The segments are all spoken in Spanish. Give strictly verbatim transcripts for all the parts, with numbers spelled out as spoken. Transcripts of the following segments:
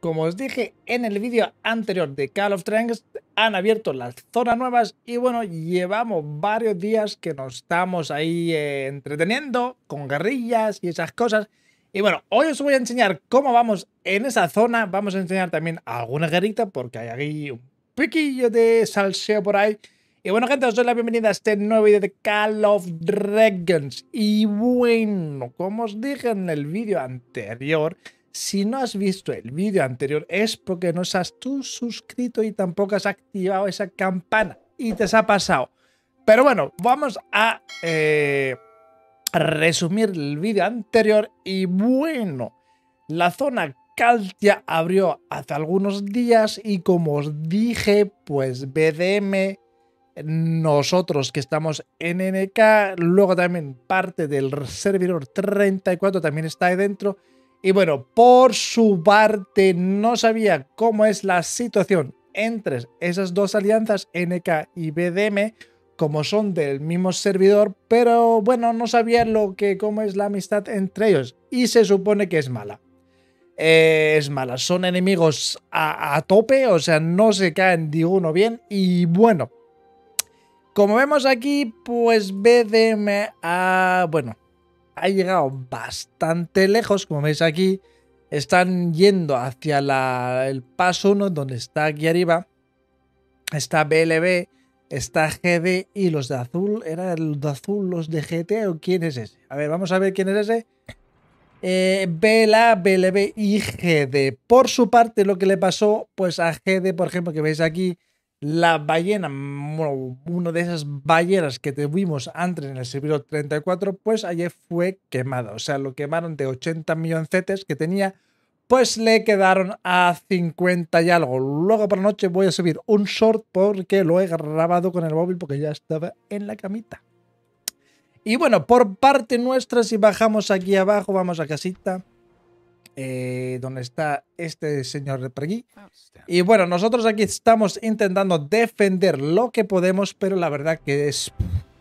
como os dije en el vídeo anterior de Call of Duty, han abierto las zonas nuevas y bueno, llevamos varios días que nos estamos ahí eh, entreteniendo con guerrillas y esas cosas. Y bueno, hoy os voy a enseñar cómo vamos en esa zona. Vamos a enseñar también alguna guerrita porque hay aquí un piquillo de salseo por ahí. Y bueno, gente, os doy la bienvenida a este nuevo vídeo de Call of Dragons. Y bueno, como os dije en el vídeo anterior, si no has visto el vídeo anterior es porque no estás tú suscrito y tampoco has activado esa campana y te ha pasado. Pero bueno, vamos a eh, resumir el vídeo anterior. Y bueno, la zona Caltia abrió hace algunos días y como os dije, pues B D M, nosotros que estamos en N K, luego también parte del servidor treinta y cuatro también está ahí dentro. Y bueno, por su parte no sabía cómo es la situación entre esas dos alianzas, N K y B D M, como son del mismo servidor, pero bueno, no sabía lo que, cómo es la amistad entre ellos. Y se supone que es mala. Eh, es mala, son enemigos a, a tope, o sea, no se caen de uno bien. Y bueno, como vemos aquí, pues B D M ha, bueno, ha llegado bastante lejos. Como veis aquí, están yendo hacia la, el paso uno, donde está aquí arriba. Está B L B, está G D y los de azul. ¿Era el de azul los de G T o quién es ese? A ver, vamos a ver quién es ese. Eh, B L A, B L B y G D. Por su parte, lo que le pasó pues a G D, por ejemplo, que veis aquí, la ballena, bueno, una de esas ballenas que tuvimos antes en el servidor treinta y cuatro, pues ayer fue quemada. O sea, lo quemaron de ochenta milloncetes que tenía, pues le quedaron a cincuenta y algo. Luego por la noche voy a subir un short porque lo he grabado con el móvil porque ya estaba en la camita. Y bueno, por parte nuestra, si bajamos aquí abajo, vamos a casita, eh, donde está este señor de por aquí. Y bueno, nosotros aquí estamos intentando defender lo que podemos, pero la verdad que es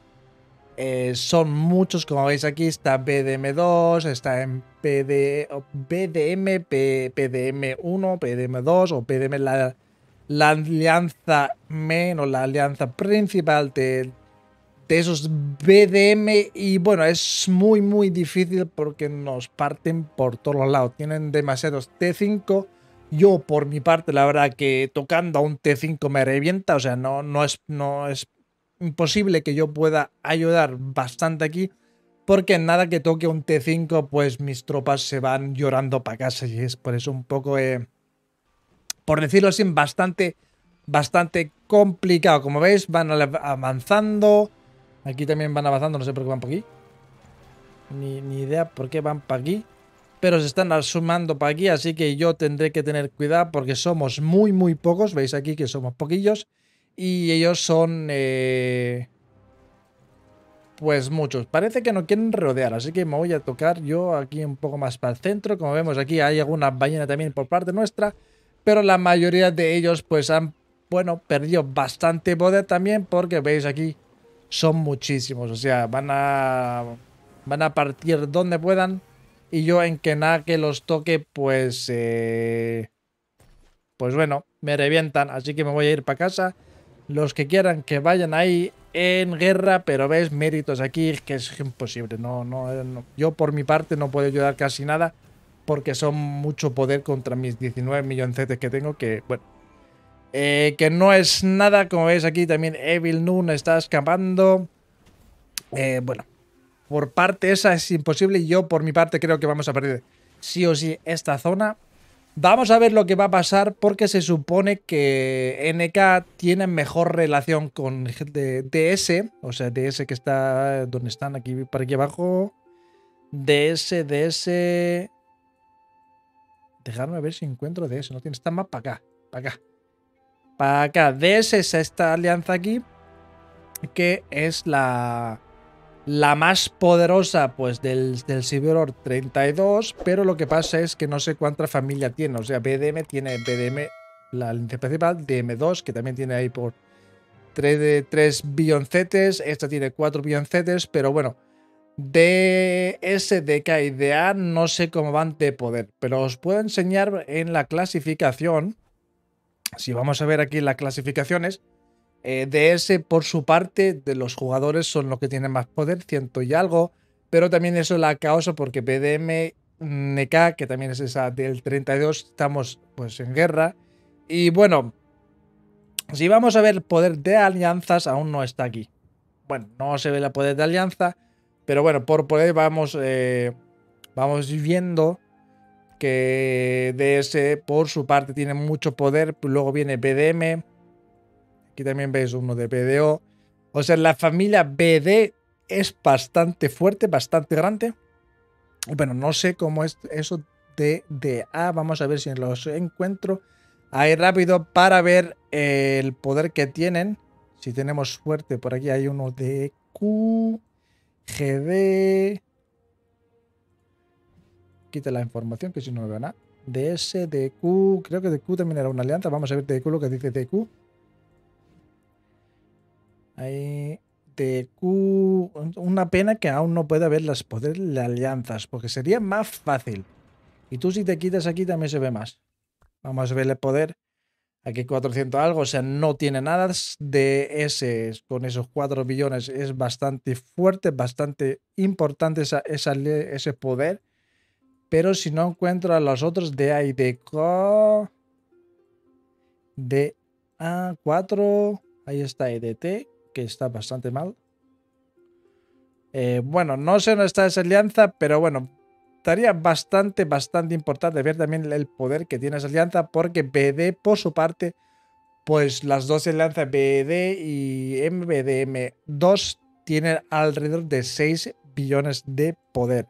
eh, son muchos. Como veis aquí está B D M dos, está en P D, B D M, P, PDM uno, P D M dos o P D M la, la alianza main o la alianza principal de, de esos B D M. Y bueno, es muy muy difícil porque nos parten por todos lados. Tienen demasiados T cinco. Yo por mi parte, la verdad que tocando a un T cinco me revienta. O sea, no, no, es, no es imposible que yo pueda ayudar bastante aquí, porque en nada que toque un T cinco, pues mis tropas se van llorando para casa. Y es por eso un poco, eh, por decirlo así, bastante, bastante complicado. Como veis, van avanzando. Aquí también van avanzando, no sé por qué van para aquí. Ni, ni idea por qué van para aquí. Pero se están sumando para aquí, así que yo tendré que tener cuidado porque somos muy, muy pocos. Veis aquí que somos poquillos. Y ellos son, eh, pues muchos. Parece que no quieren rodear, así que me voy a tocar yo aquí un poco más para el centro. Como vemos aquí hay alguna ballena también por parte nuestra. Pero la mayoría de ellos pues han, bueno, perdido bastante poder también porque veis aquí son muchísimos. O sea, van a, van a partir donde puedan. Y yo en que nada que los toque, pues, eh, pues bueno, me revientan. Así que me voy a ir para casa. Los que quieran que vayan ahí en guerra, pero ves, méritos aquí, que es imposible. No, no, no. Yo por mi parte no puedo ayudar casi nada porque son mucho poder contra mis diecinueve milloncetes que tengo, que, bueno, eh, que no es nada. Como veis aquí también Evil Noon está escapando. Eh, bueno. Por parte esa es imposible y yo por mi parte creo que vamos a perder sí o sí esta zona. Vamos a ver lo que va a pasar porque se supone que N K tiene mejor relación con D S, o sea, D S que está donde están aquí, por aquí abajo. D S, D S... Dejarme ver si encuentro D S, no tiene, está más para acá, para acá. Para acá, D S es esta alianza aquí, que es la... la más poderosa pues del, del servidor treinta y dos, pero lo que pasa es que no sé cuánta familia tiene. O sea, B D M tiene B D M, la alianza principal, D M dos, que también tiene ahí por tres, tres billoncetes, esta tiene cuatro billoncetes, pero bueno, De S, de K y de A no sé cómo van de poder, pero os puedo enseñar en la clasificación. Si vamos a ver aquí las clasificaciones, eh, D S por su parte de los jugadores son los que tienen más poder, ciento y algo, pero también eso la causa porque P D M, N K, que también es esa del treinta y dos, estamos pues en guerra. Y bueno, si vamos a ver el poder de alianzas, aún no está aquí. Bueno, no se ve el poder de alianza, pero bueno, por poder vamos, eh, vamos viendo que D S por su parte tiene mucho poder. Luego viene B D M. Aquí también veis uno de B D O. O sea, la familia B D es bastante fuerte, bastante grande. Bueno, no sé cómo es eso de D A. Vamos a ver si los encuentro ahí rápido para ver el poder que tienen. Si tenemos suerte, por aquí hay uno de Q, G D. Quita la información que si no me veo nada. D S, D Q. Creo que D Q también era una alianza. Vamos a ver D Q lo que dice D Q. Ahí. D Q. Una pena que aún no pueda ver los poderes de alianzas, porque sería más fácil. Y tú si te quitas aquí también se ve más. Vamos a ver el poder. Aquí cuatrocientos algo, o sea, no tiene nada. D S con esos cuatro billones es bastante fuerte, bastante importante esa, esa, ese poder. Pero si no encuentro a los otros de A y de K, de A cuatro, ahí está E D T, que está bastante mal. Eh, bueno, no sé dónde está esa alianza, pero bueno, estaría bastante, bastante importante ver también el poder que tiene esa alianza, porque B D por su parte, pues las dos alianzas B D y M B D M dos tienen alrededor de seis billones de poder.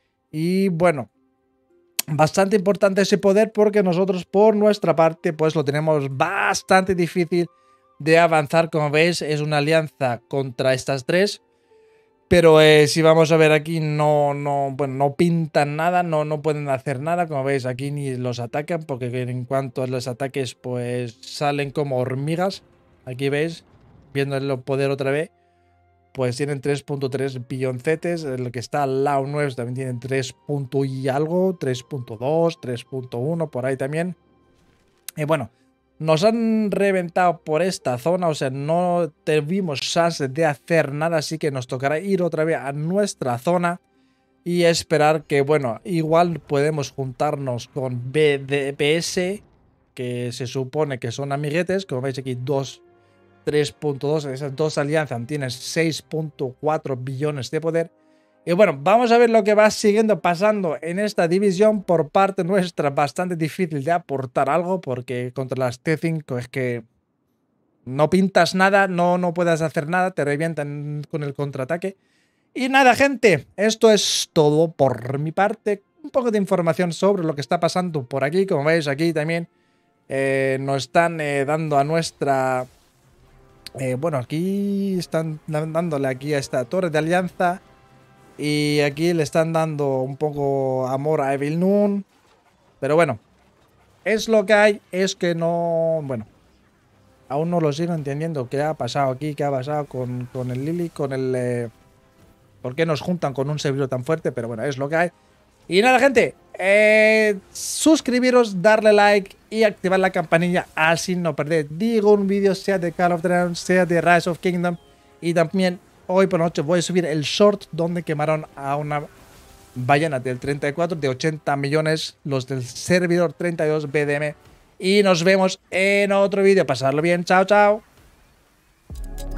Y bueno, bastante importante ese poder porque nosotros por nuestra parte pues lo tenemos bastante difícil de avanzar. Como veis es una alianza contra estas tres, pero eh, si vamos a ver aquí no, no, bueno, no pintan nada, no, no pueden hacer nada. Como veis aquí ni los atacan porque en cuanto a los ataques pues salen como hormigas. Aquí veis, viendo el poder otra vez, pues tienen tres punto tres billoncetes. El que está al lado nuestro también tienen tres punto y algo, tres punto dos, tres punto uno, por ahí también. Y bueno, nos han reventado por esta zona, o sea, no tuvimos chance de hacer nada, así que nos tocará ir otra vez a nuestra zona y esperar que, bueno, igual podemos juntarnos con B D P S, que se supone que son amiguetes. Como veis aquí, dos tres punto dos, esas dos alianzas tienen seis punto cuatro billones de poder. Y bueno, vamos a ver lo que va siguiendo pasando en esta división. Por parte nuestra, bastante difícil de aportar algo, porque contra las T cinco es que no pintas nada, no, no puedes hacer nada, te revientan con el contraataque. Y nada, gente, esto es todo por mi parte. Un poco de información sobre lo que está pasando por aquí. Como veis, aquí también eh, nos están eh, dando a nuestra... Eh, bueno, aquí están dándole aquí a esta torre de alianza. Y aquí le están dando un poco amor a Evil Noon. Pero bueno, es lo que hay. Es que no... Bueno, aún no lo sigo entendiendo. ¿Qué ha pasado aquí? ¿Qué ha pasado con, con el Lily? Con el... Eh, ¿Por qué nos juntan con un servidor tan fuerte? Pero bueno, es lo que hay. Y nada, gente. Eh, suscribiros, darle like y activar la campanilla. Así no perder ningún vídeo, sea de Call of Duty, sea de Rise of Kingdom. Y también... Hoy por la noche voy a subir el short donde quemaron a una ballena del treinta y cuatro de ochenta millones, los del servidor treinta y dos B D M. Y nos vemos en otro vídeo. Pasarlo bien. Chao, chao.